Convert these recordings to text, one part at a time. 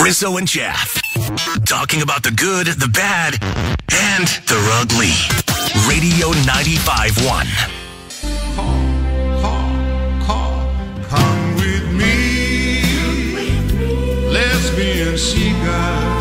Rizzo and Jeff. Talking about the good, the bad, and the ugly. Radio 95.1. Come with me. Lesbian seagull.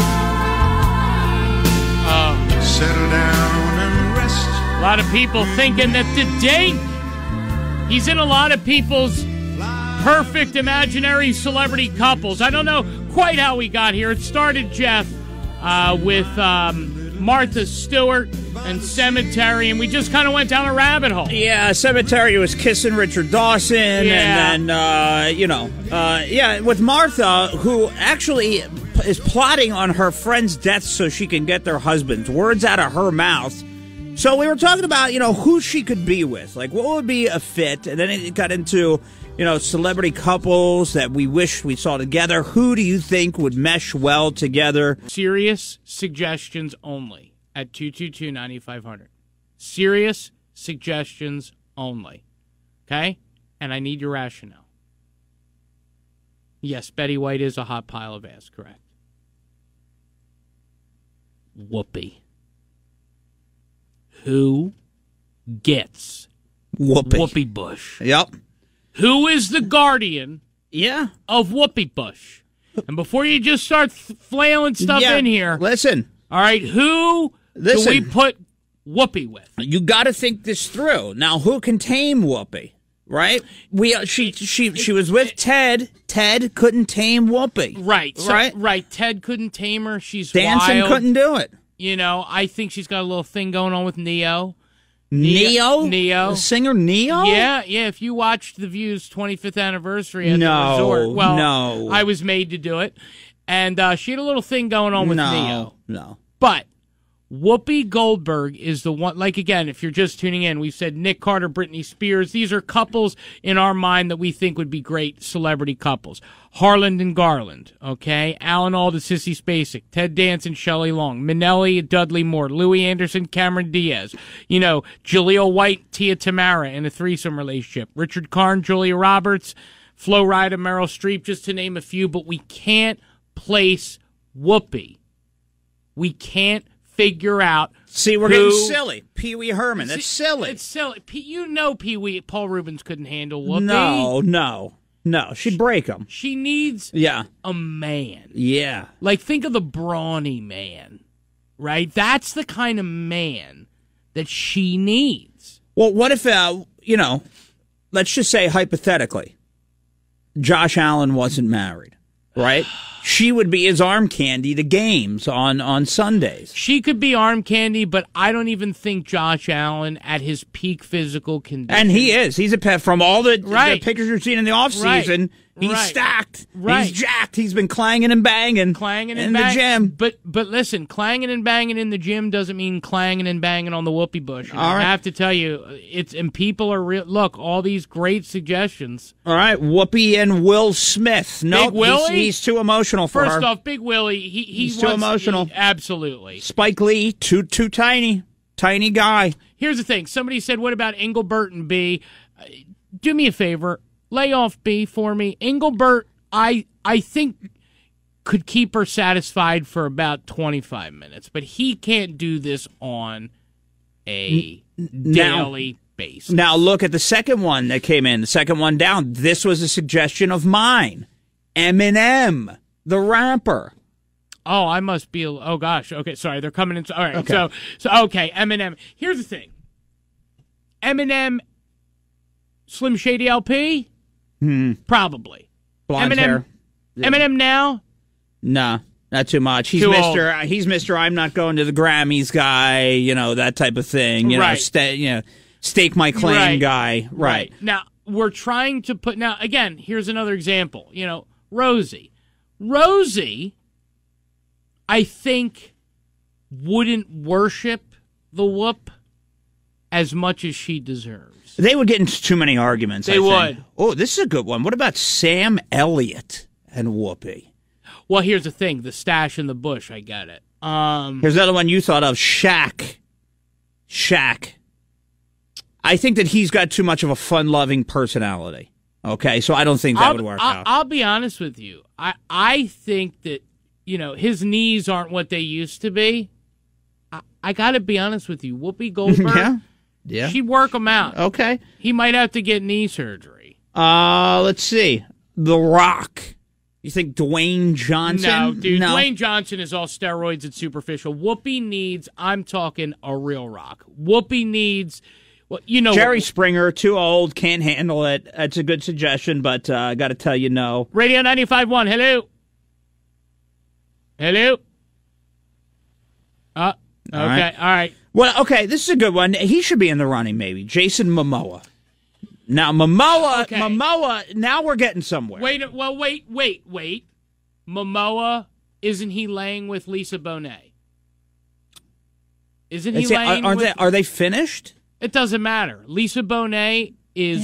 Settle down and rest. A lot of people thinking that today he's in a lot of people's perfect imaginary celebrity couples. I don't know quite how we got here. It started, Jeff, with Martha Stewart and Cemetery, and we just kind of went down a rabbit hole. Yeah, Cemetery was kissing Richard Dawson, and then, with Martha, who actually is plotting on her friend's death so she can get their husbands. Words out of her mouth. So we were talking about, who she could be with. Like, what would be a fit? And then it got into, celebrity couples that we wish we saw together. Who do you think would mesh well together? Serious suggestions only at 222-9500. Serious suggestions only. Okay? And I need your rationale. Yes, Betty White is a hot pile of ass, correct. Whoopi. Who gets Whoopi Bush? Yep. Who is the guardian of Whoopi Bush? And before you just start flailing stuff in here. Listen. All right, who do we put Whoopi with? You got to think this through. Now, who can tame Whoopi? Right? She was with Ted. Ted couldn't tame Whoopi. Right. Right. Ted couldn't tame her. She's Dancing wild. Couldn't do it. I think she's got a little thing going on with Neo. Neo? The singer Neo? Yeah. If you watched The View's 25th anniversary at the resort. Well, no. I was made to do it. And she had a little thing going on with Neo. No. But Whoopi Goldberg is the one, like, again, if you're just tuning in, we've said Nick Carter, Britney Spears. These are couples in our mind that we think would be great celebrity couples. Harland and Garland, okay? Alan Alda, Sissy Spacek, Ted Danson, Shelley Long, Minnelli, Dudley Moore, Louis Anderson, Cameron Diaz, Jaleel White, Tia Tamara in a threesome relationship, Richard Karn, Julia Roberts, Flo Rida, Meryl Streep, just to name a few, but we can't place Whoopi. We can't figure out. See, we're getting silly. Pee Wee Herman. That's silly. It's silly. Pee Wee. Paul Rubens couldn't handle Whoopi. No. She'd break him. She needs a man. Yeah. Like, think of the brawny man, right? That's the kind of man that she needs. Well, what if, let's just say hypothetically, Josh Allen wasn't married, right? She would be his arm candy to games on Sundays. She could be arm candy, but I don't even think Josh Allen at his peak physical condition. And he is. He's a pet from all the pictures you've seen in the offseason. Right. He's stacked. Right. He's jacked. He's been clanging and banging in the gym. But listen, clanging and banging in the gym doesn't mean clanging and banging on the Whoopi Bush. I have to tell you, and people are real. Look, all these great suggestions. All right, Whoopi and Will Smith. No, Big Willie? He's too emotional for her. First off, Big Willie, he's too emotional. Absolutely. Spike Lee, too tiny guy. Here's the thing. Somebody said, "What about Engelbert and B?" Do me a favor. Lay off B for me. Engelbert, I think, could keep her satisfied for about 25 minutes, but he can't do this on a daily basis. Now, look at the second one that came in, the second one down. This was a suggestion of mine. Eminem, the rapper. Oh, I must be. Oh, gosh. Okay, sorry. They're coming in. All right. Okay. So okay, Eminem. Here's the thing. Eminem, Slim Shady LP? Probably. Blonde hair. Eminem now? Nah, not too much. He's Too Mr. Old. He's Mr. I'm not going to the Grammys guy, that type of thing. Stake my claim guy. Right. Now, we're trying to put, again, here's another example. Rosie. Rosie, I think, wouldn't worship the whoop as much as she deserves. They would get into too many arguments. They would. Oh, this is a good one. What about Sam Elliott and Whoopi? Well, here's the thing. The stash in the bush, I get it. Here's another one you thought of. Shaq. I think that he's got too much of a fun-loving personality. Okay, so I don't think that would work out. I'll be honest with you. I think that his knees aren't what they used to be. I got to be honest with you. Whoopi Goldberg, yeah, she'd work him out. Okay. He might have to get knee surgery. Let's see. The Rock. You think Dwayne Johnson? No, dude. No. Dwayne Johnson is all steroids and superficial. Whoopi needs, I'm talking a real rock. Whoopi needs, Jerry Springer, too old, can't handle it. That's a good suggestion, but I got to tell you no. Radio 95.1, hello. Hello. Okay, all right. Well, okay, this is a good one. He should be in the running, maybe. Jason Momoa. Now, Momoa, now we're getting somewhere. Wait. Momoa, isn't he laying with Lisa Bonet? Isn't he laying with... Are they finished? It doesn't matter. Lisa Bonet is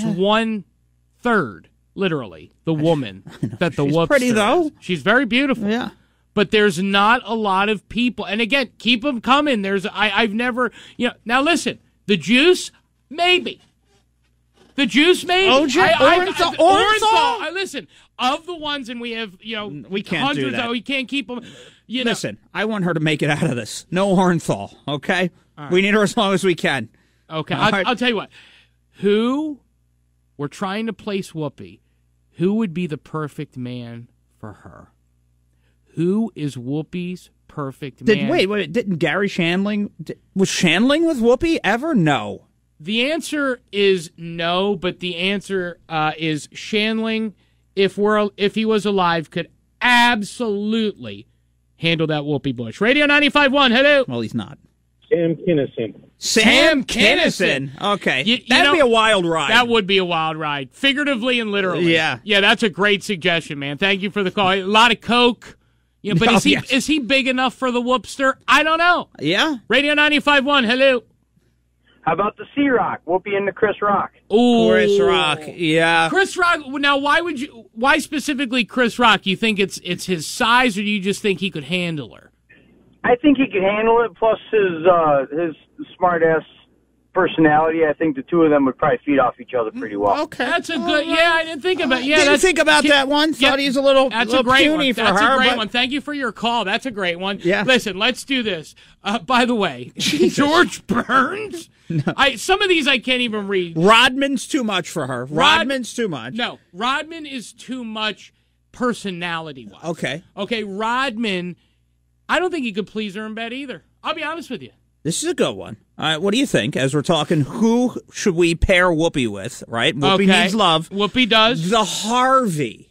1/3, literally, the woman that the Whoopster. She's pretty, though. She's very beautiful. Yeah. But there's not a lot of people. And again, keep them coming. I've never, now listen, the Juice, maybe. The Juice, maybe. Orenthal? Listen, of the ones, and we have, we can't hundreds, do that. We can't keep them. Listen, I want her to make it out of this. No Orenthal, okay? Right. We need her as long as we can. Okay, I'll tell you what. Who, we're trying to place Whoopi, who would be the perfect man for her? Who is Whoopi's perfect man? Wait, didn't Gary Shandling, was Shandling with Whoopi ever? No. The answer is no, but the answer is Shandling, if he was alive, could absolutely handle that Whoopi Bush. Radio 95.1, hello. Well, he's not. Sam Kinison. Sam Kinison. Okay. That'd be a wild ride. That would be a wild ride, figuratively and literally. Yeah. Yeah, that's a great suggestion, man. Thank you for the call. A lot of coke. But is he big enough for the Whoopster? I don't know. Yeah. Radio 95.1, hello. How about the C-Rock? Whoopi and the Chris Rock. Ooh. Chris Rock, yeah. Chris Rock, now why specifically Chris Rock? You think it's his size, or do you just think he could handle her? I think he could handle it, plus his smart-ass personality. I think the two of them would probably feed off each other pretty well. Okay. That's a good, I didn't think about that one. Thought he's a little puny for her. That's a great one. Thank you for your call. That's a great one. Yeah. Listen, let's do this. By the way, George Burns? No. Some of these I can't even read. Rodman's too much for her. Rodman's too much. No, Rodman is too much personality-wise. Okay, Rodman, I don't think he could please her in bed either. I'll be honest with you. This is a good one. All right, what do you think? As we're talking, who should we pair Whoopi with, right? Whoopi needs love. Whoopi does. The Harvey.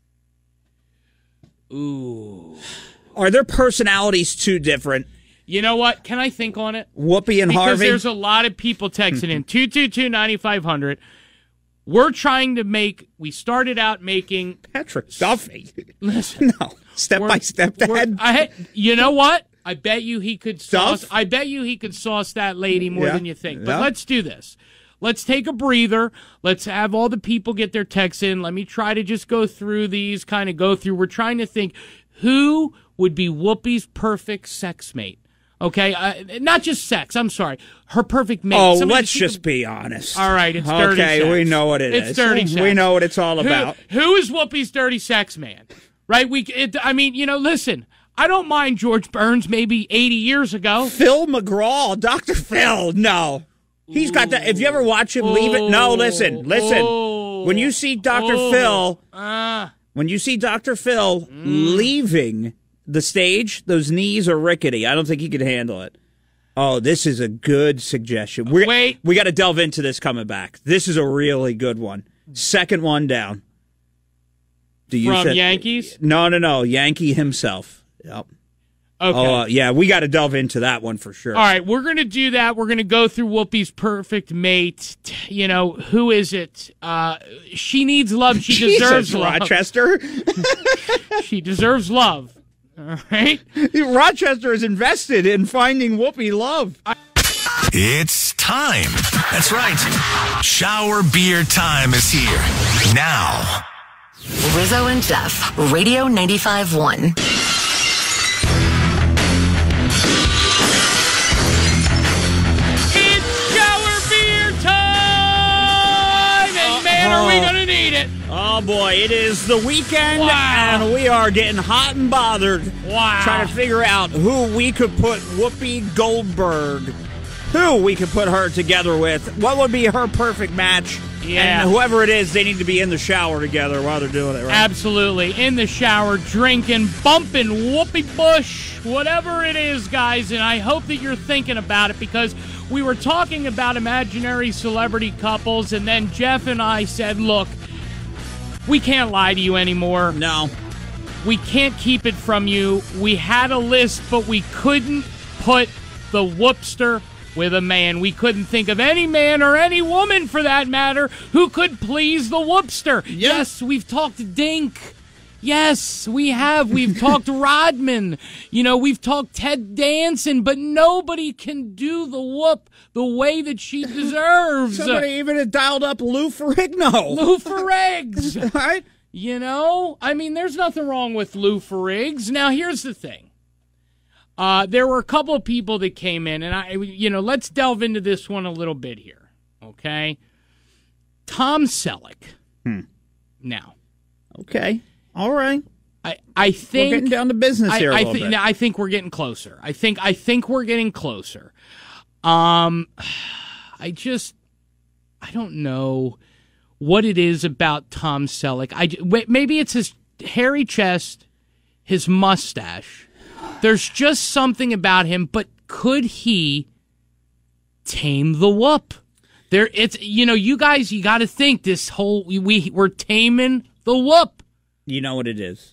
Ooh. Are their personalities too different? You know what? Can I think on it? Whoopi and Harvey? Because there's a lot of people texting in. 222-9500. We're trying to we started out making... Patrick Duffy. Listen. No. Step by step, Dad. You know what? I bet you he could sauce that lady more than you think. But let's do this. Let's take a breather. Let's have all the people get their texts in. Let me try to just go through these, We're trying to think who would be Whoopi's perfect sex mate. Okay, not just sex. I'm sorry, her perfect mate. Oh, let's just be honest. All right, it's dirty sex. Okay, we know what it is. It's dirty sex. We know what it's all about. Who is Whoopi's dirty sex man? Right? Listen. I don't mind George Burns maybe 80 years ago. Phil McGraw, Dr. Phil. No, he's got that. If you ever watch him leave it, no. Listen. When you see Dr. Phil, leaving the stage, those knees are rickety. I don't think he could handle it. Oh, this is a good suggestion. We got to delve into this coming back. This is a really good one. Second one down. From Yankees? No. Yankee himself. Yep. Okay. Yeah, we got to delve into that one for sure. All right, we're going to do that. We're going to go through Whoopi's perfect mate. Who is it? She needs love. She deserves love. Rochester? She deserves love. All right? Rochester is invested in finding Whoopi love. It's time. That's right. Shower beer time is here. Now. Rizzo and Jeff, Radio 95.1. It's shower beer time! And man, are we going to need it. Oh, Oh, boy, it is the weekend, and we are getting hot and bothered trying to figure out who we could put Whoopi Goldberg, who we could put her together with. What would be her perfect match? Yeah. And whoever it is, they need to be in the shower together while they're doing it, right? Absolutely. In the shower, drinking, bumping Whoopi Bush, whatever it is, guys. And I hope that you're thinking about it, because we were talking about imaginary celebrity couples, and then Jeff and I said, look, we can't lie to you anymore. No. We can't keep it from you. We had a list, but we couldn't put the whoopster with a man. We couldn't think of any man or any woman, for that matter, who could please the whoopster. Yes, we've talked Dink. Yes, we have. We've talked Rodman. We've talked Ted Danson, but nobody can do the whoop the way that she deserves. Somebody even had dialed up Lou Ferrigno. Lou Ferriggs. Right? There's nothing wrong with Lou Ferriggs. Now, here's the thing. There were a couple of people that came in, and let's delve into this one a little bit here, okay? Tom Selleck. Now. Okay. All right. I think we're getting down to business here a little bit. I think we're getting closer. I think we're getting closer. I don't know what it is about Tom Selleck. Maybe it's his hairy chest, his mustache. There's just something about him, but could he tame the whoop? You guys, you got to think this whole we're taming the whoop. You know what it is?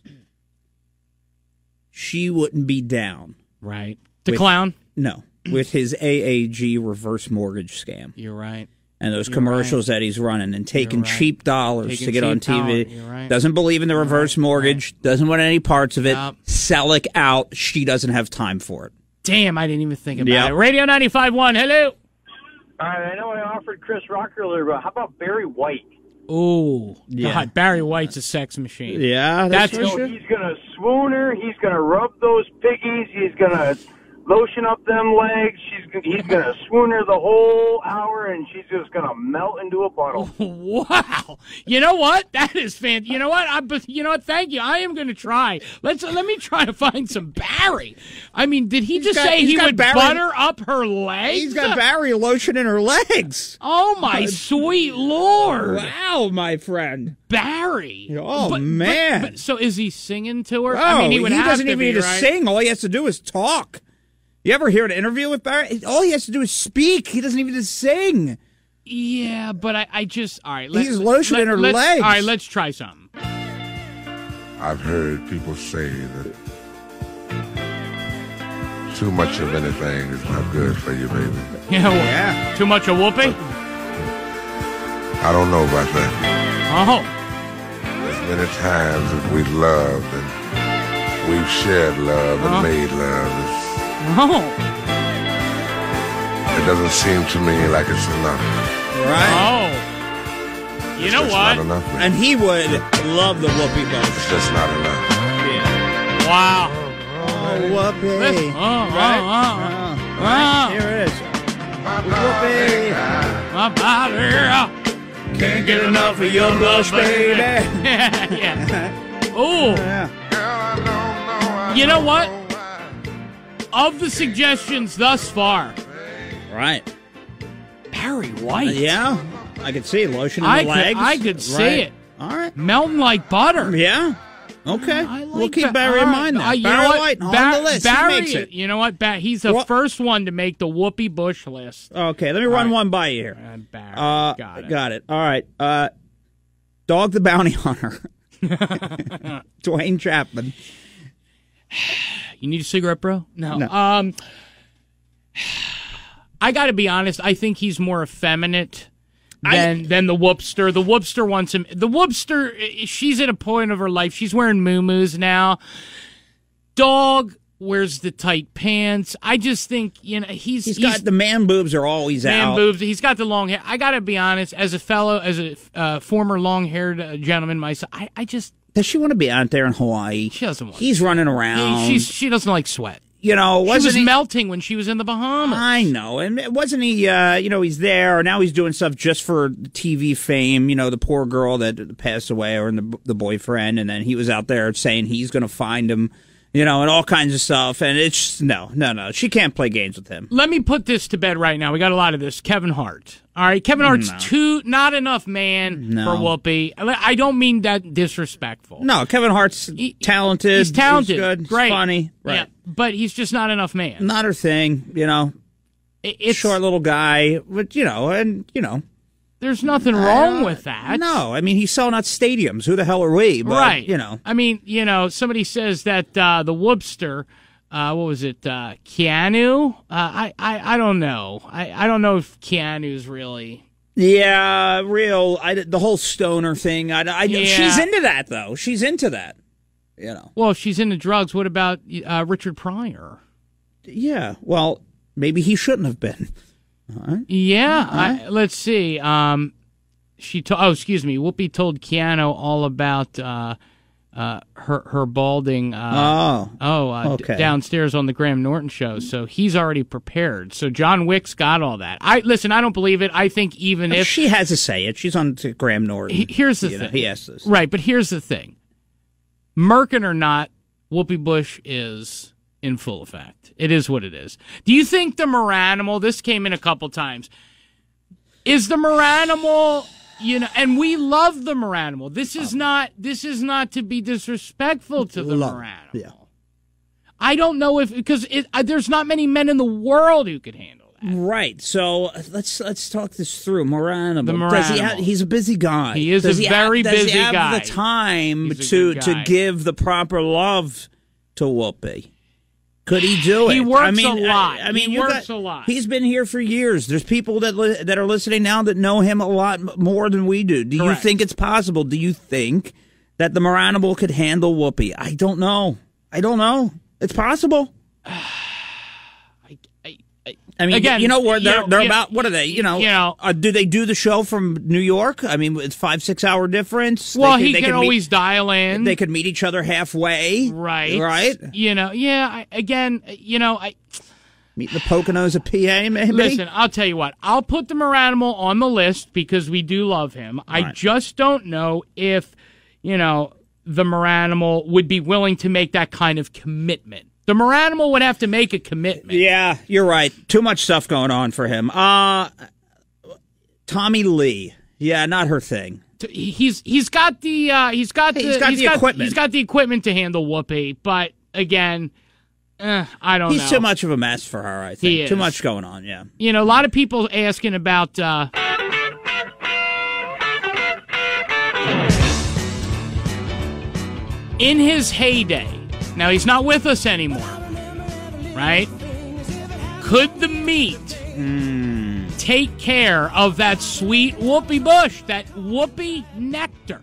She wouldn't be down, right? The clown? No, with his AAG reverse mortgage scam. You're right. And those commercials that he's running and taking cheap dollars to get on TV. You're right. Doesn't believe in the reverse mortgage. Doesn't want any parts of it. Yep. Selleck out. She doesn't have time for it. Damn, I didn't even think about it. Radio 95.1, hello. All right, I know I offered Chris Rock earlier, but how about Barry White? Oh, God, Barry White's a sex machine. Yeah, that's He's going to swoon her. He's going to rub those piggies. He's going to lotion up them legs. He's going to swoon her the whole hour, and she's just going to melt into a puddle. Wow. You know what? That is fantastic. You know what? Thank you. I am going to try. Let me try to find some Barry. Did he just say he would butter up her legs? He's got Barry lotion in her legs. Oh, my sweet Lord. Wow, my friend. Barry. Oh, man. But, so is he singing to her? Oh, he doesn't even need to sing. All he has to do is talk. You ever hear an interview with Barry? All he has to do is speak. He doesn't even sing. Yeah, but I just... All right. He's lotioning her legs. All right, let's try something. I've heard people say that too much of anything is not good for you, baby. Yeah. Too much of whoopee? I don't know about that. Oh. As many times as we've loved and we've shared love and made love, it doesn't seem to me like it's enough. Right. Oh. You know what? Not enough, and he would love the Whoopi Bush. It's just not enough. Yeah. Wow. Oh, Whoopi. Right? Here it is. Whoopi. My body can't get enough of your blush, baby. Yeah. Oh. You know what? Of the suggestions thus far, right? Barry White. Yeah, I could see lotion in the legs. I could see it. All right, melting like butter. Yeah. Okay, we'll keep Barry in mind. Now. Barry White on the list. Barry, he makes it. You know what? He's the first one to make the Whoopi Bush list. Okay, let me run one by you here. Barry, got it. All right. Dog the Bounty Hunter. Dwayne Chapman. You need a cigarette, bro? No. I got to be honest. I think he's more effeminate than the whoopster. The whoopster wants him. The whoopster, she's at a point of her life. She's wearing muumuus now. Dog wears the tight pants. I just think, he's got the man boobs are always out. Man boobs. He's got the long hair. I got to be honest. As a former long-haired gentleman myself, I just. Does she want to be out there in Hawaii? She doesn't want He's running around. She doesn't like sweat. you know, She was wasn't he melting when she was in the Bahamas. I know, and wasn't he? You know, he's there now. He's doing stuff just for TV fame. You know, the poor girl that passed away, or the boyfriend, and then he was out there saying he's going to find him. You know, and all kinds of stuff, and it's no. She can't play games with him. Let me put this to bed right now. We got a lot of this. Kevin Hart. All right, Kevin Hart's not enough man for Whoopi. I don't mean that disrespectful. No, Kevin Hart's talented. He's talented. He's good. Great. He's funny. Right. Yeah, but he's just not enough man. Not her thing, you know. It's short little guy, but, you know. There's nothing wrong with that. No, I mean, he's selling out stadiums. Who the hell are we? But, right. You know. I mean, you know, somebody says that the Whoopster, what was it, Keanu? I don't know. I don't know if Keanu's really... Yeah, real. The whole stoner thing. She's into that, though. She's into that. You know. Well, if she's into drugs, what about Richard Pryor? Yeah, well, maybe he shouldn't have been. All right. Yeah, let's see. Whoopi told Keanu all about her balding. Okay. Downstairs on the Graham Norton show. So he's already prepared. So John Wick's got all that. I don't believe it. I think even if she has to say it, she's on to Graham Norton. Here's the thing. He asked this, right? But here's the thing. Merkin or not, Whoopi Bush is in full effect. It is what it is. Do you think the Maranimal, this came in a couple times, is the Maranimal, you know, and we love the Maranimal. This is not to be disrespectful to the Maranimal. Yeah. I don't know because there's not many men in the world who could handle that. Right. So let's talk this through. Maranimal. The Maranimal. He's a busy guy. He is busy guy. Does he have the time to give the proper love to Whoopi? Could he do it? He works a lot. He works a lot. He's been here for years. There's people that are listening now that know him a lot more than we do. Do you think it's possible? Do you think that the Maranimal could handle Whoopi? I don't know. It's possible. I mean, again, you know, they're about, what are they? You know, do they do the show from New York? I mean, it's 5-6 hour difference. Well, he can always dial in. They could meet each other halfway. Right. You know, yeah, meet the Poconos of PA, maybe? Listen, I'll tell you what. I'll put the Maranimal on the list because we do love him. I just don't know if, you know, the Maranimal would be willing to make that kind of commitment. The Maranimal would have to make a commitment. Yeah, you're right. Too much stuff going on for him. Tommy Lee. Yeah, not her thing. He's got the equipment. He's got the equipment to handle Whoopi, but again, I don't know. He's too much of a mess for her, I think. He is. Too much going on, yeah. You know, a lot of people asking about in his heyday. Now, he's not with us anymore, right? Could the meat take care of that sweet Whoopi Bush, that Whoopi nectar?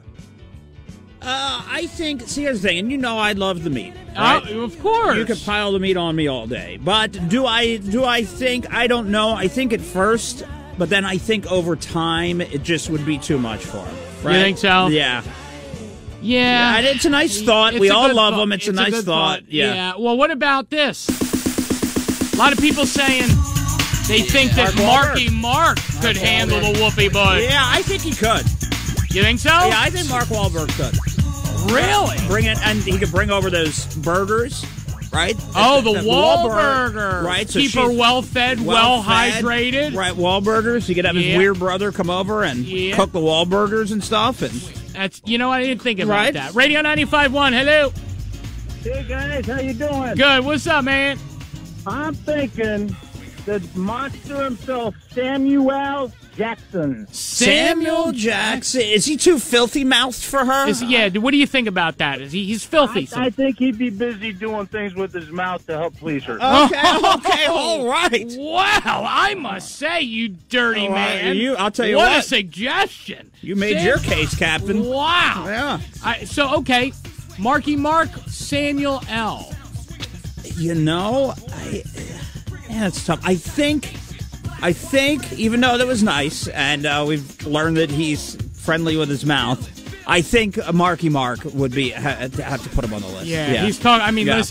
I think, see, here's the thing, and you know I love the meat. Right? Of course. You could pile the meat on me all day. But do I think, I don't know. I think at first, but then I think over time, it just would be too much for him. Right? You think so? Yeah. Yeah. It's a nice thought. We all love them. It's a nice thought. Yeah. Well, what about this? A lot of people saying they think that Marky Mark could handle the Whoopi Bush. Yeah, I think he could. You think so? Yeah, I think Mark Wahlberg could. Really? Bring it, and he could bring over those burgers, right? Oh, the Wahlburger. Right. So keep her well-fed, well-hydrated. Right, Wahlburgers. He could have his weird brother come over and cook the Wahlburgers and stuff. And that's, you know, I didn't think about that. Radio 95.1, hello. Hey, guys, how you doing? Good. What's up, man? I'm thinking the monster himself, Samuel Jackson. Samuel Jackson. Is he too filthy-mouthed for her? What do you think about that? He's filthy. I think he'd be busy doing things with his mouth to help please her. Okay, all right. Wow, I must say, you dirty man. I'll tell you what. What a suggestion. You made your case, Captain. Wow. Yeah. Okay, Marky Mark, Samuel L. You know, it's tough. I think, even though that was nice, and we've learned that he's friendly with his mouth, I think Marky Mark would have to put him on the list. Yeah. He's talking. I mean, listen,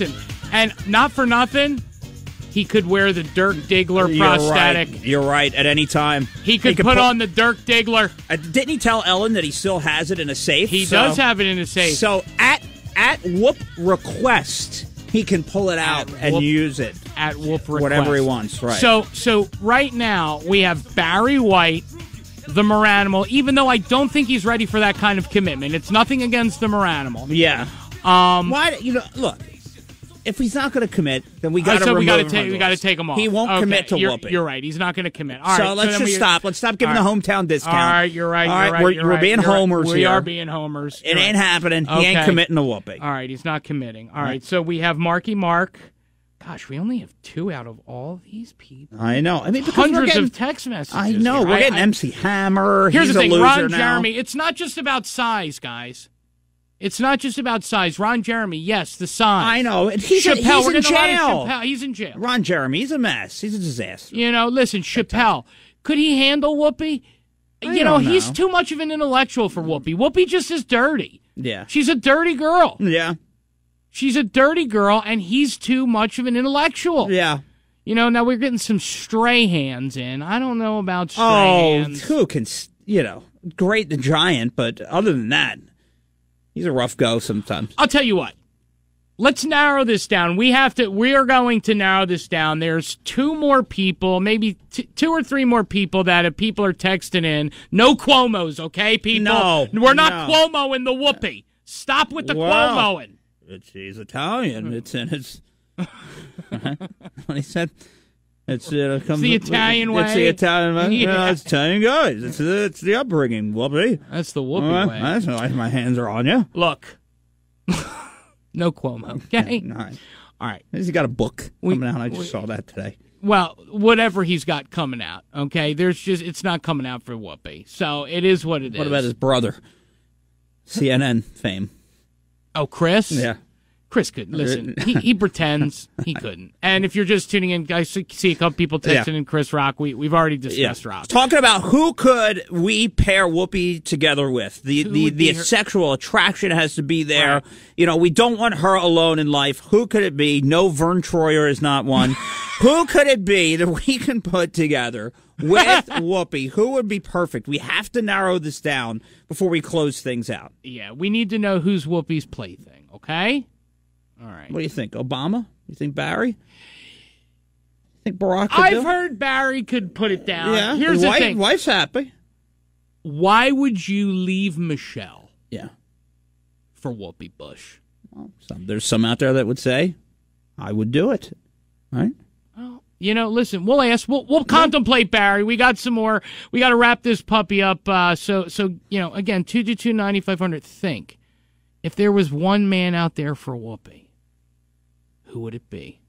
And not for nothing, he could wear the Dirk Diggler prosthetic. Right. You're right. At any time, he could put on the Dirk Diggler. Didn't he tell Ellen that he still has it in a safe? He does have it in a safe. So at Whoop request, he can pull it out and use it at Whoop request, whatever he wants. Right. So right now we have Barry White, the Maranimal. Even though I don't think he's ready for that kind of commitment, it's nothing against the Maranimal. Yeah. Why? Look. If he's not going to commit, then we got to remove him. We got to take him off. He won't commit to Whoopi. You're right. He's not going to commit. All so right, let's just stop. Let's stop giving the hometown discount. All right, you're right. All right, we're being homers here. We are being homers. It ain't happening. He ain't committing to Whoopi. All right, he's not committing. All right, so we have Marky Mark. Gosh, we only have 2 out of all these people. I know. I mean, because hundreds of text messages. I know. We're getting MC Hammer. Here's He's the thing, a loser Ron now. Jeremy. It's not just about size, guys. It's not just about size. Ron Jeremy, yes, the size. I know. He's in jail. He's in jail. Ron Jeremy, he's a mess. He's a disaster. Listen, Chappelle, could he handle Whoopi? I don't know. He's too much of an intellectual for Whoopi. Whoopi just is dirty. Yeah. She's a dirty girl. Yeah. She's a dirty girl, and he's too much of an intellectual. Yeah. Now we're getting some stray hands in. I don't know about stray hands. Who can, great the giant, but other than that, he's a rough go sometimes. I'll tell you what. Let's narrow this down. We are going to narrow this down. There's 2 more people, maybe 2 or 3 more people that people are texting in. No Cuomo's, okay, people? No. We're not Cuomo in the Whoopi. Stop with the Cuomoing. He's Italian. It's in his... What he said? It's the Italian way. It's the Italian way. Yeah. It's Italian guys. It's the upbringing, Whoopi. That's the Whoopi way. That's why my hands are on you. Look. No Cuomo, okay? All right. He's got a book coming out. I just saw that today. Well, whatever he's got coming out, okay? It's not coming out for Whoopi. So it is what it is. What about his brother? CNN fame. Oh, Chris? Yeah. Chris couldn't. Listen, he pretends he couldn't. And if you're just tuning in, guys, see a couple people texting in Chris Rock. We've already discussed Rock. Talking about who could we pair Whoopi together with. The sexual attraction has to be there. Right. We don't want her alone in life. Who could it be? No, Vern Troyer is not one. Who could it be that we can put together with Whoopi? Who would be perfect? We have to narrow this down before we close things out. Yeah, we need to know who's Whoopi's plaything, okay? All right. What do you think? Obama? You think Barry? You think Barack could I've heard Barry could put it down. Yeah. Here's the thing. Wife's happy. Why would you leave Michelle? Yeah. For Whoopi Bush? Well, there's some out there that would say, I would do it. Right? Well, listen, we'll ask. We'll contemplate, Barry. We got some more. We got to wrap this puppy up. So again, 222-9500. Think. If there was one man out there for Whoopi, who would it be?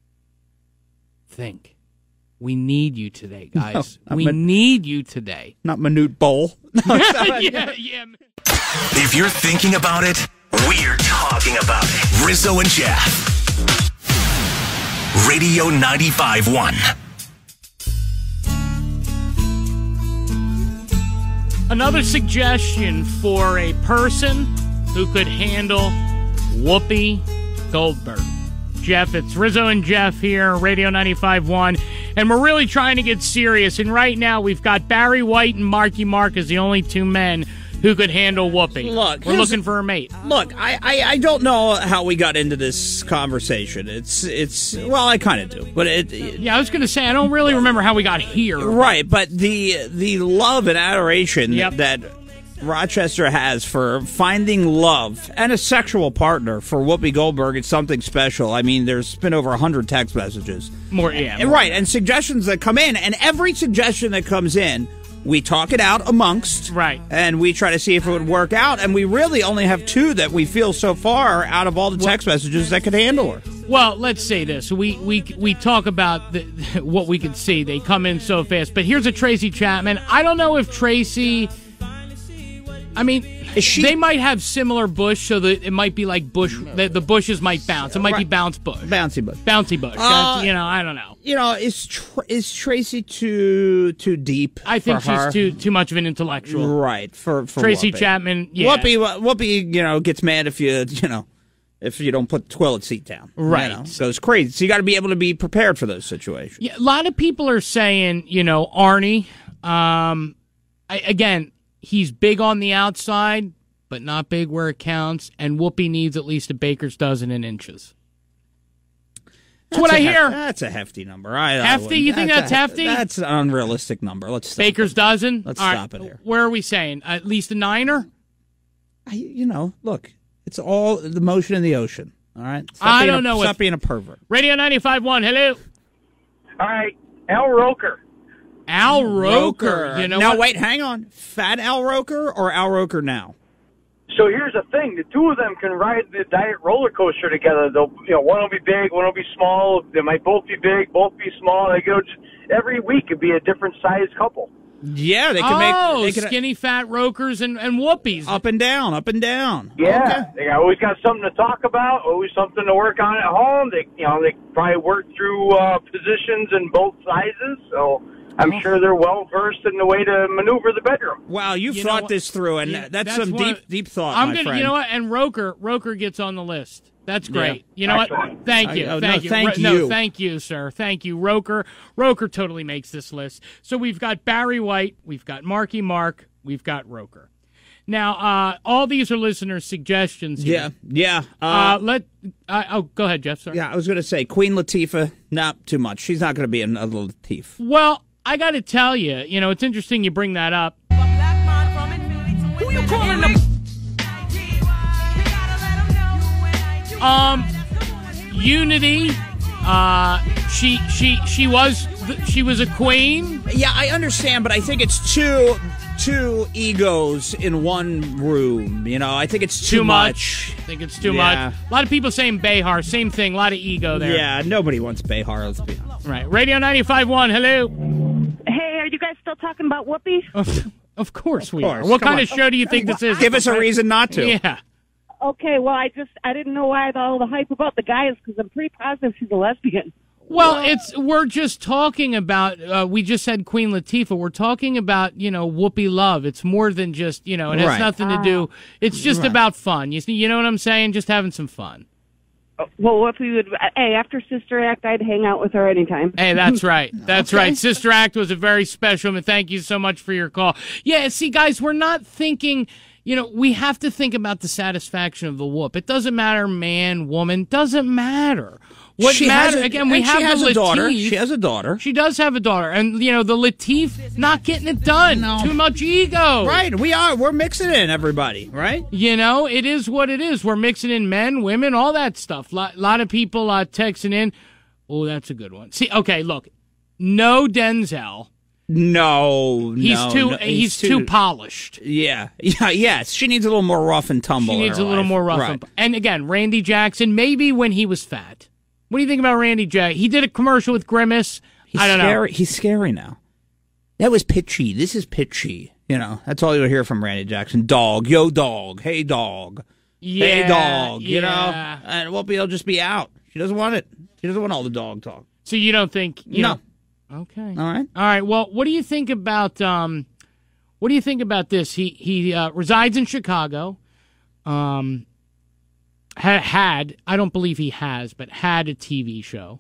Think. We need you today, guys. We need you today. Not Manute Bowl. Yeah. If you're thinking about it, we're talking about it. Rizzo and Jeff. Radio 95.1. Another suggestion for a person who could handle Whoopi Goldberg. Jeff, it's Rizzo and Jeff here, Radio 95.1, and we're really trying to get serious. And right now, we've got Barry White and Marky Mark as the only 2 men who could handle Whoopi. Look, we're looking for a mate. Look, I don't know how we got into this conversation. Well, I kind of do, but I was going to say I don't really remember how we got here. Right, but the love and adoration that Rochester has for finding love and a sexual partner for Whoopi Goldberg is something special. I mean, there's been over 100 text messages. More. Right, and suggestions that come in, and every suggestion that comes in, we talk it out amongst. Right. And we try to see if it would work out, and we really only have 2 that we feel so far out of all the text messages that could handle her. Well, let's say this. We talk about what we can see. They come in so fast. But here's a Tracy Chapman. I don't know if Tracy... I mean, they might have similar bush, so that it might be like bush. The bushes might bounce. It might be bounce bush. Bouncy bush. Bouncy bush. I don't know. Is Tracy too deep? I think for her? she's too much of an intellectual. Right. For Tracy Whoopi. Chapman. Yeah. Whoopi, gets mad if if you don't put the toilet seat down. Right. It goes crazy. So you got to be able to be prepared for those situations. Yeah, a lot of people are saying, Arnie, again, he's big on the outside, but not big where it counts, and Whoopi needs at least a baker's dozen in inches. That's what I hear. That's a hefty number. Hefty? You think that's hefty? That's an unrealistic number. Let's stop Baker's dozen? Let's All stop right. it here. Where are we saying? At least a niner? Look, it's all the motion in the ocean. All right? I don't know. Stop being a pervert. Radio 95.1, hello. All right, Al Roker. Al Roker. You know Now, what? Wait, hang on. Fat Al Roker or Al Roker now? So here's the thing: the two of them can ride the diet roller coaster together. They'll, one will be big, one will be small. They might both be big, both be small. They go every week. It'd be a different size couple. Yeah, they can make. They can, skinny fat Rokers and Whoopies. Up and down, up and down. Yeah, They always got something to talk about, always something to work on at home. They probably work through positions in both sizes. So I'm sure they're well versed in the way to maneuver the bedroom. Wow, you've thought this through, and that's some deep thought, my friend. You know what? And Roker gets on the list. That's great. Yeah. You know Excellent. what? Thank you. Thank you. No, thank you, sir. Thank you, Roker. Roker totally makes this list. So we've got Barry White, we've got Marky Mark, we've got Roker. Now, all these are listener suggestions here. Yeah. Go ahead, Jeff. Sorry. Yeah, I was going to say Queen Latifah, not too much. She's not going to be another Latif. Well, I got to tell you, it's interesting you bring that up. Who you calling the... Unity, she was a queen. Yeah, I understand, but I think it's two egos in one room. I think it's too much. I think it's too much. A lot of people saying Behar, same thing. A lot of ego there. Yeah, nobody wants Behar. Let's be honest. Right. Radio 95.1. Hello. Hey, are you guys still talking about Whoopi? Of course we are. What kind of show do you think this is? Give us a reason not to. Yeah. Okay, well, I didn't know why all the hype about the guys, because I'm pretty positive she's a lesbian. Well, we're just talking about, we just said Queen Latifah. We're talking about, Whoopi Love. It's more than just, it has nothing to do. It's just about fun. You know what I'm saying? Just having some fun. Well, Whoopi would, after Sister Act, I'd hang out with her anytime. Hey, that's right. That's right. Sister Act was a very special, and thank you so much for your call. Yeah, see, guys, we're not thinking... we have to think about the satisfaction of the whoop. It doesn't matter, man, woman, doesn't matter. What matters, again, we have the Latif. Daughter. She has a daughter. She does have a daughter. And, the Latif, not getting it done. No. Too much ego. Right, we're mixing in everybody, right? It is what it is. We're mixing in men, women, all that stuff. A lot of people texting in. Oh, that's a good one. See, okay, look, no Denzel. No, he's too polished. Yes. She needs a little more rough and tumble. She needs a little more rough. And again, Randy Jackson, maybe when he was fat. What do you think about Randy Jackson? He did a commercial with Grimace. I don't know. He's scary now. That was pitchy. This is pitchy. That's all you'll hear from Randy Jackson. Dog, yo, dog. Hey, dog. Yeah, hey, dog. Yeah. And Whoopi will just be out. She doesn't want it. She doesn't want all the dog talk. So you don't think? No. Okay. All right. Well, what do you think about this? He resides in Chicago. Had I don't believe he has, but had a TV show.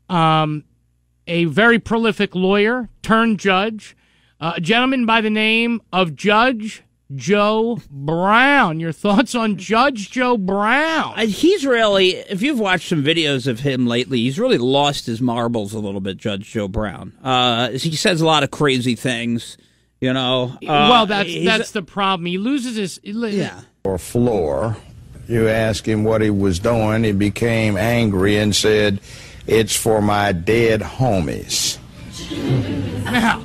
A very prolific lawyer turned judge. A gentleman by the name of Judge Joe Brown. Your thoughts on Judge Joe Brown? He's really, if you've watched some videos of him lately, he's really lost his marbles a little bit, Judge Joe Brown. He says a lot of crazy things, well, that's the problem. He loses his... Or floor. You ask him what he was doing, he became angry and said, "It's for my dead homies." Now...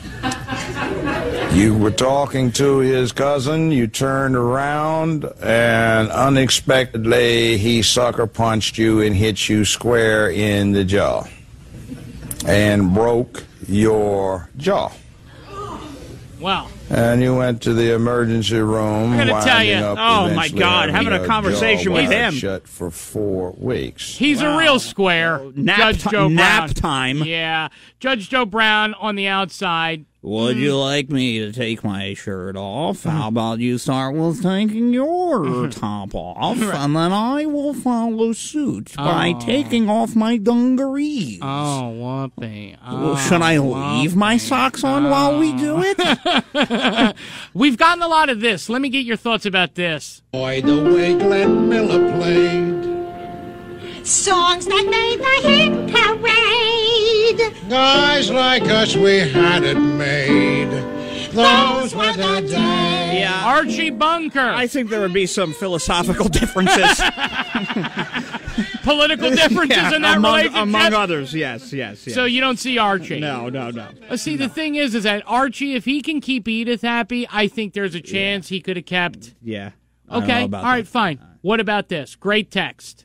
You were talking to his cousin, you turned around, and unexpectedly he sucker punched you and hit you square in the jaw and broke your jaw. Wow. And you went to the emergency room. I gotta tell you, oh my God, having a conversation with him. Shut for 4 weeks. He's a real square. Judge Joe Brown. Nap time. Yeah. Judge Joe Brown on the outside. Would you like me to take my shirt off? How about you start with taking your top off, and then I will follow suit by taking off my dungarees. Oh, Whoopi. Well, should I leave my socks on while we do it? We've gotten a lot of this. Let me get your thoughts about this. Boy, the way Glenn Miller played. Songs that made the hit parade. Guys like us, we had it made. Those were the days. Yeah. Archie Bunker. I think there would be some philosophical differences. Political differences in that relationship? Among others, yes. So you don't see Archie? No. See, the thing is that Archie, if he can keep Edith happy, I think there's a chance he could have kept. Yeah. Okay, all right, fine. What about this? Great text.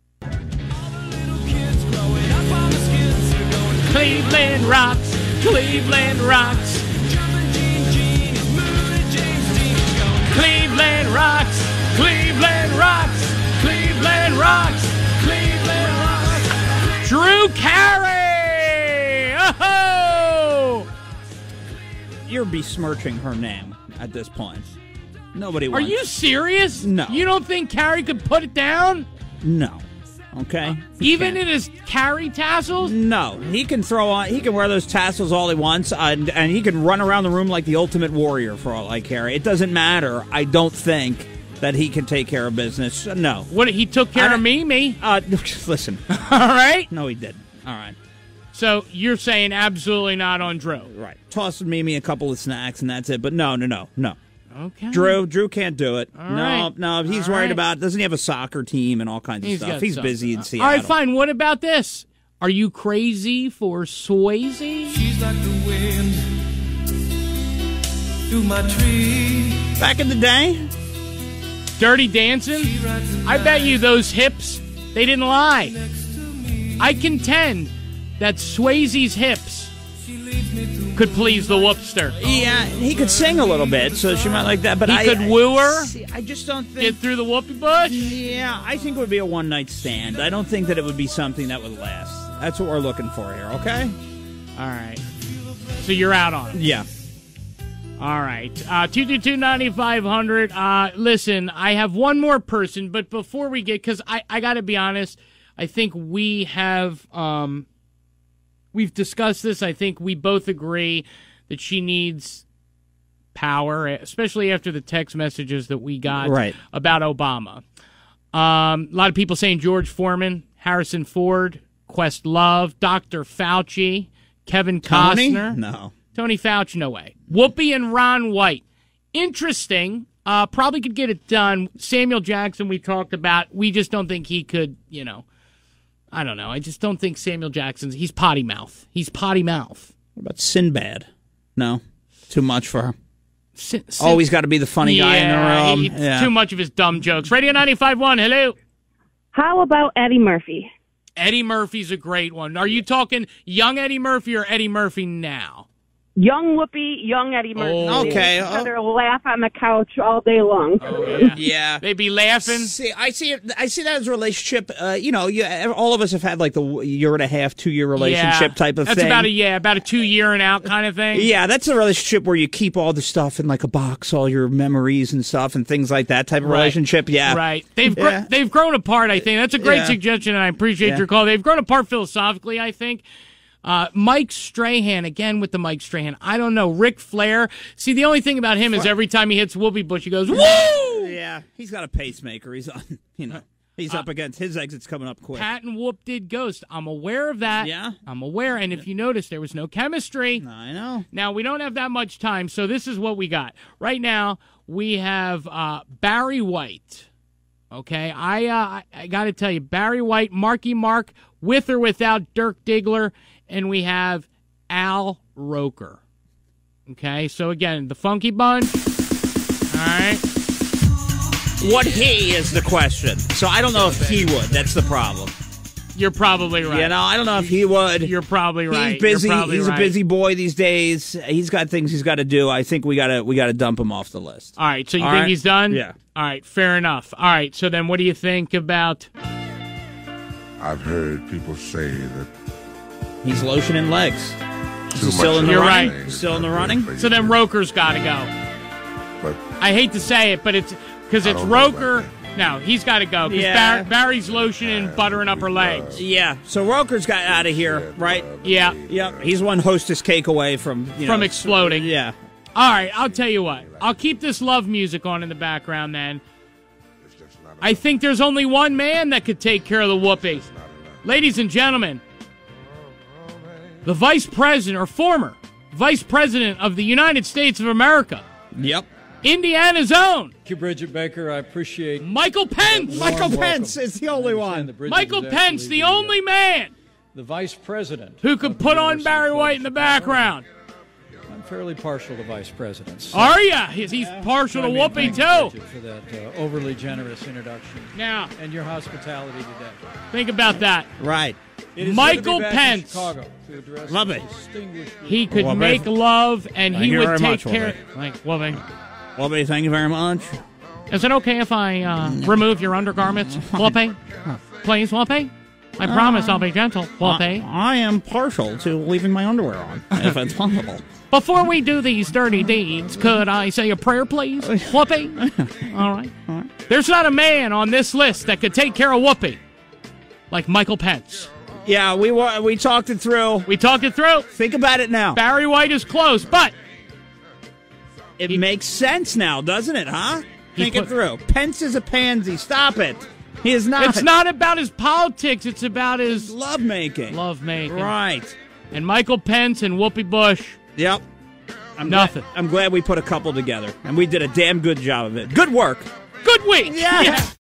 Cleveland rocks, Cleveland rocks. Cleveland rocks, Cleveland rocks, Cleveland rocks, Cleveland rocks. Drew Carey! Oh! You're besmirching her name at this point. Nobody Are wants. you serious? No. You don't think Carey could put it down? No. Okay? Even in his Carey tassels? No. He can wear those tassels all he wants, and he can run around the room like the Ultimate Warrior for all I care. It doesn't matter. I don't think that he can take care of business. No. What, he took care of Mimi? Listen. All right? No, he didn't. All right. So you're saying absolutely not on Drew? Right. Toss Mimi a couple of snacks, and that's it. But no. Okay. Drew can't do it. All right. No. He's worried about. Doesn't he have a soccer team and all kinds of stuff? He's busy in Seattle. All right, fine. What about this? Are you crazy for Swayze? She's like the wind through my tree. Back in the day, Dirty Dancing? I bet you those hips, they didn't lie. I contend that Swayze's hips could please the whoopster. yeah, he could sing a little bit, so she might like that. But He could woo her? I just don't think. Get through the Whoopi Bush? Yeah, I think it would be a one-night stand. I don't think that it would be something that would last. That's what we're looking for here, okay? All right. So you're out on it. Yeah. All right. 222-9500. Listen, I have one more person, but before we get, because I got to be honest, I think we have, we've discussed this. I think we both agree that she needs power, especially after the text messages that we got about Obama. A lot of people saying George Foreman, Harrison Ford, Questlove, Dr. Fauci, Kevin Costner. No. Tony Fauci, no way. Whoopi and Ron White. Interesting. Probably could get it done. Samuel Jackson we talked about. We just don't think he could, I don't know. I just don't think Samuel Jackson's... He's potty mouth. What about Sinbad? No. Too much for her. Always got to be the funny guy in the room. Too much of his dumb jokes. Radio 95.1, hello. How about Eddie Murphy? Eddie Murphy's a great one. Are you talking young Eddie Murphy or Eddie Murphy now? Young Whoopi, young Eddie Murphy. Oh. Okay. They each other laugh on the couch all day long. Oh, yeah. They be laughing. See, I see that as a relationship. All of us have had like the year and a half, 2 year relationship type of that's thing. That's about a 2 year and out kind of thing. Yeah, that's a relationship where you keep all the stuff in like a box, all your memories and stuff and things like that type of relationship. Yeah, right. They've grown apart. I think that's a great suggestion, and I appreciate your call. They've grown apart philosophically. I think. Mike Strahan, again with the Mike Strahan. I don't know. Ric Flair. See, the only thing about him is every time he hits Whoopi Bush, he goes, woo! Yeah, he's got a pacemaker. He's on, he's up against his exit's coming up quick. Pat and Whoop did Ghost. I'm aware of that. Yeah? I'm aware. And if you notice, there was no chemistry. I know. Now, we don't have that much time, so this is what we got. Right now, we have Barry White. Okay, I got to tell you, Barry White, Marky Mark, with or without Dirk Diggler. And we have Al Roker. Okay, so again, the Funky Bunch. All right. What he is the question. So I don't know if he would. That's the problem. You're probably right. I don't know if he would. You're probably right. He's busy. He's a busy boy these days. He's got things he's got to do. I think we gotta dump him off the list. All right, so you think he's done? Yeah. All right, fair enough. All right, so then what do you think about... I've heard people say that he's lotioning legs. too much. Still in the You're running? right. Still in the running? So then Roker's got to go. But I hate to say it, but it's because it's I don't know about Roker. No, he's got to go. Because Barry's lotioning and buttering up her legs. Yeah. So Roker's got out of here, right? Yeah. Yep. He's one hostess cake away from exploding. Yeah. All right, I'll tell you what. I'll keep this love music on in the background then. I think there's only one man that could take care of the Whoopi. Ladies and gentlemen, the vice president, or former vice president of the United States of America. Yep. Indiana's own. Thank you, Bridget Baker. I appreciate Michael Pence. Michael Pence is the only one. Michael Pence, the only man the vice president who could put on Barry White in the background. I'm fairly partial to vice presidents. Are you? He's partial to Whoopi, too. For that overly generous introduction. Now, and your hospitality today. Think about that. Right. Michael Pence. Chicago to address Love it. He could make love, and he would take care. Like Whoopi. Whoopi, thank you very much. Is it okay if I remove your undergarments, Whoopi? Please, Whoopi? I promise I'll be gentle, Whoopi. I am partial to leaving my underwear on, if it's possible. Before we do these dirty deeds, could I say a prayer, please? Whoopi? All right. There's not a man on this list that could take care of Whoopi like Michael Pence. Yeah, we talked it through. We talked it through. Think about it now. Barry White is close, but it makes sense now, doesn't it, huh? Think it through. Pence is a pansy. Stop it. He is not. It's not about his politics. It's about his lovemaking. Right. And Michael Pence and Whoopi Bush. Yep. Nothing. I'm glad we put a couple together, and we did a damn good job of it. Good work. Good week. Yeah.